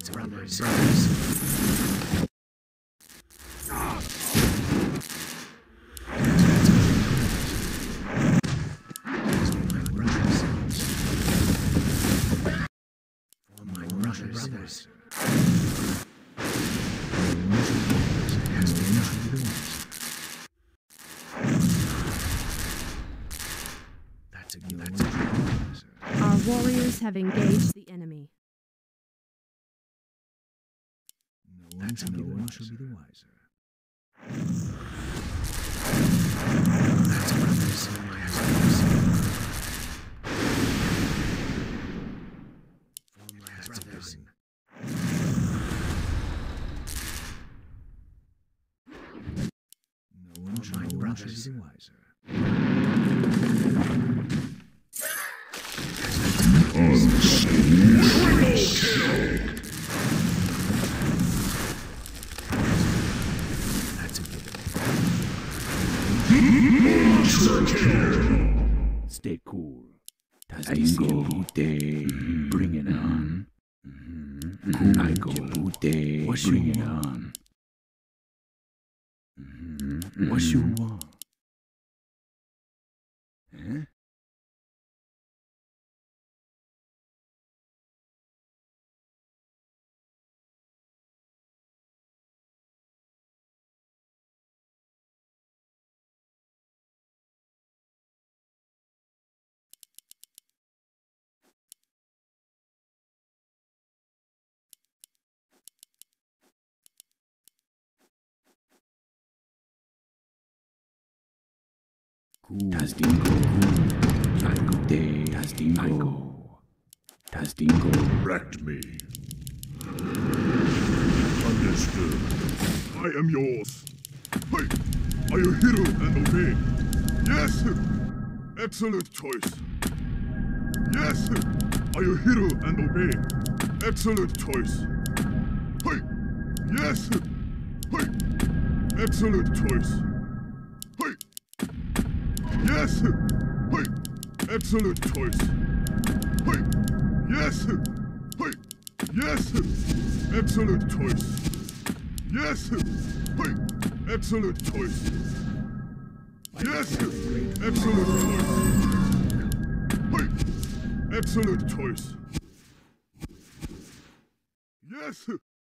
brothers. Brothers. Our warriors have engaged the enemy. No one shall be the wiser. That's brothers. No one shall be the wiser. That's a given. Stay cool. Tastingo, bring it on. I go, bring it on. What you want? Eh? Tastingo, Tastingo, Wrecked me. Understood. I am yours. Hey, are you hero and obey? Yes. Excellent choice. Yes. Are you hero and obey? Excellent choice. Hey. Yes. Hey. Excellent choice. Hey. Yes. Hey. Excellent choice. Hey. Yes. Hey. Yes. Excellent choice. Yes. Hey. Excellent choice. Yes. Excellent choice. Hey. Excellent choice. Yes.